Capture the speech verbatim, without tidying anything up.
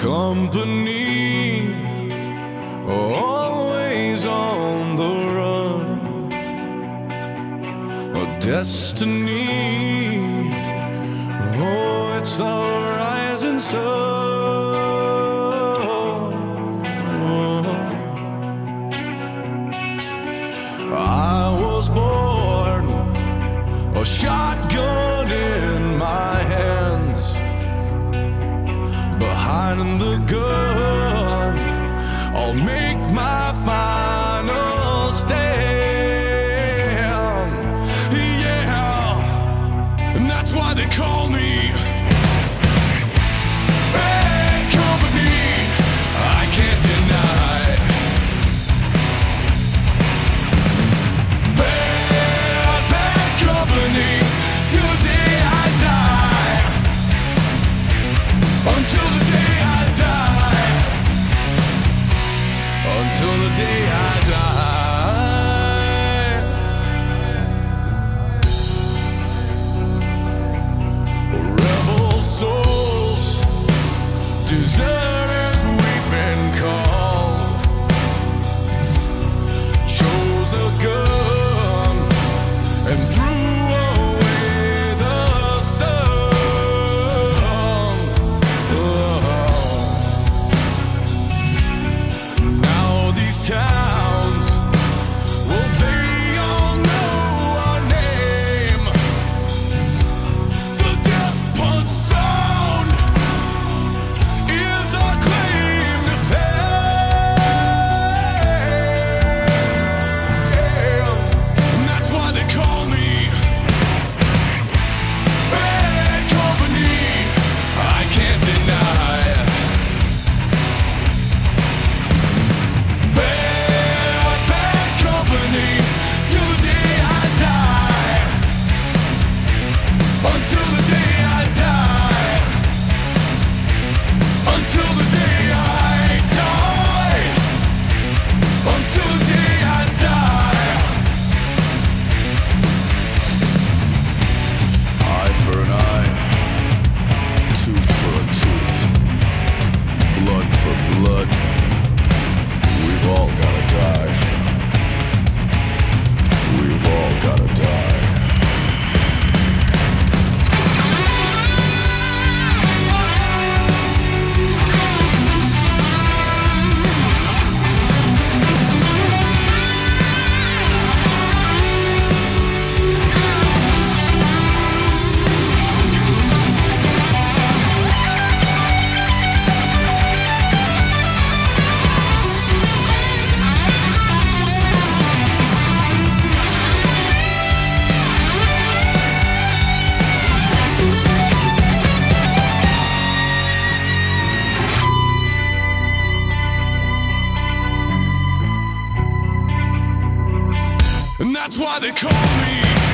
company, always on the run. A destiny, oh, it's the rising sun. I was born, a shotgun in my hands, behind the gun, I'll make my final stand. Yeah, and that's why they call me Bad Company. I can't deny Bad, bad company till the day I die. Until the day I die. Until the day I die. Rebel souls, deserters we've been called. Chose a gun and threw away the sun. Now these towns, well, they all know our name. The death punch sound is our claim to fame. And that's why they call me Bad Company. I can't deny Bad, bad company till the day I die. Until the day I die. Until the day I die. Until the day I die. Eye for an eye, tooth for a tooth, blood for blood. We've all gotta die. We've all gotta die. And that's why they call me